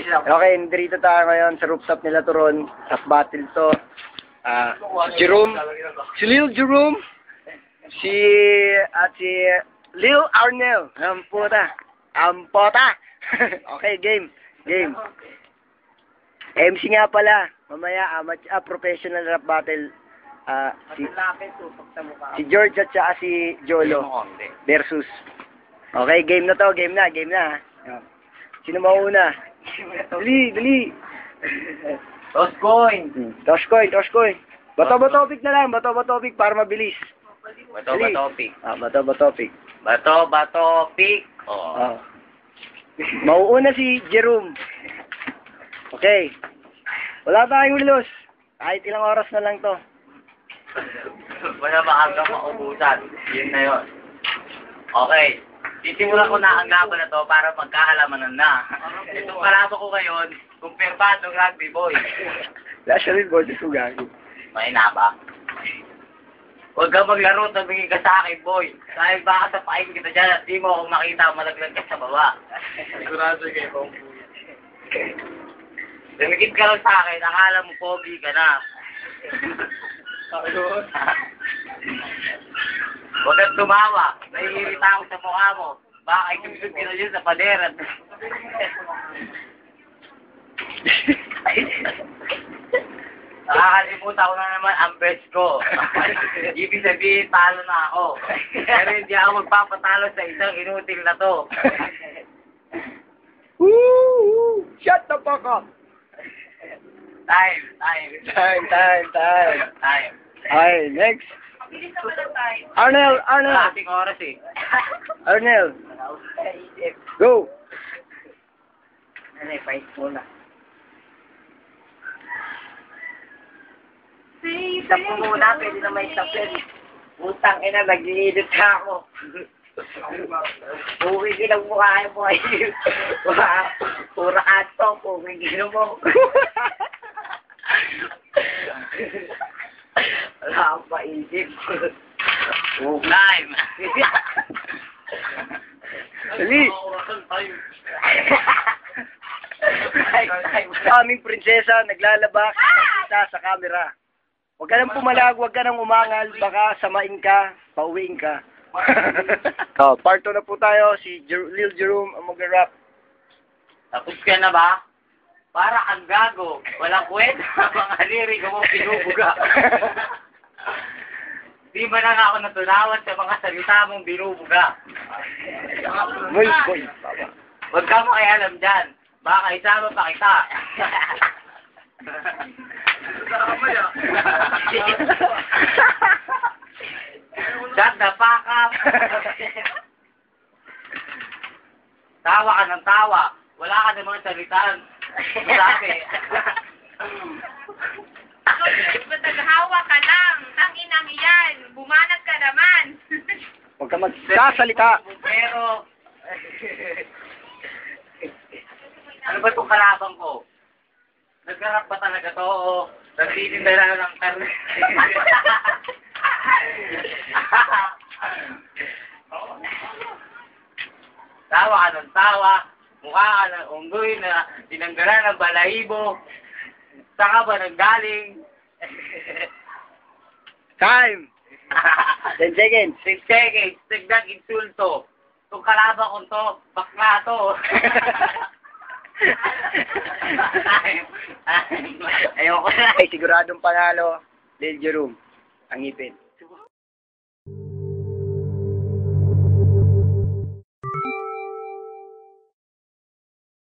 Okay, nandito tayo ngayon sa rooftop nila Turon. Rap battle to. Jerome. Si Lil Jerome. Si Lil Arnel. Ampota. Okay, game. MC nga pala. Mamaya, professional rap battle. Si George at saka si Jolo versus. Okay, game na to. Game na. Sino mauna? Dali. Toss coin. Toss coin. Bato topic na lang. Bato topic para mabilis. Bato topic. Bato topic. Bato pick. Oh. Mauuna si Jerome. Okay. Wala tayong relos. Kahit ilang oras na lang to. Wala ba hanggang maubusan? Yun na yun. Okay. Sisimulan ko na ang laban na to para magkahalaman na. Itong kalaban ko ngayon, kumpirmadong rugby boy. Wala siya rin boses ko gagi. May na ba? Huwag kang maglaro, tabingin ka sa akin, boy. Dahil baka tapain kita dyan at di mo akong makita malaglag ka sa baba. Sigurado kayo kung tumikit ka lang sa akin, akala mo pogi ka na. Huwag kang tumawa, naiirita ako sa mukha mo. Baka ikimisog ka na dyan sa paderan. Nakakalimutan ko na naman ang best ko. Ibig sabihin, talo na ako. Pero hindi ako magpapatalo sa isang inutil na to. Woo! Shut the fuck up! Time. Okay, next. Arnel. Ating oras eh. Arnel. Go. Fight muna. Stop mo muna, pwede na may stop yan. Utang ina, nag-iinit ka ako. Pumigil ang mukha mo ay. Pura ato, pumigil mo. Wala akong paisip. Time. Dali. Aming prinsesa, naglalaba kita sa camera. Huwag ka nang pumalag, huwag ka nang umangal, baka samain ka, pauwiin ka. Part 2 na po tayo, si Lil Jerome ang mag-rap. Tapos ka na ba? Para kang gago. Walang kwenta. Mga lirik mo pinubuga. Di ba na nga ako natunawan sa mga salita mong binubuga? Boy. Huwag ka mo ay alam dyan. Baka isama pa kita. Shut the fuck up. Tawa ka ng tawa. Wala ka ng mga salitaan. Sabi. Naghawa ka lang. Tanginang iyan. Bumanat ka naman. Huwag ka magsasalita. Pero, ano ba itong kalabang ko? Nagkarap pa talaga to o nagtitinda lang ng karne? Tawa ka ng tawa. Mukha ka ng unggoy na tinanggalan ng balahibo. Saan ka ba nanggaling? Time! 10 seconds. 6 seconds. Tignan insulto. Itong kalabang ko to, bakla to. Ayoko na. Ay, siguradong panalo, Lil Jerome. Ang ipin.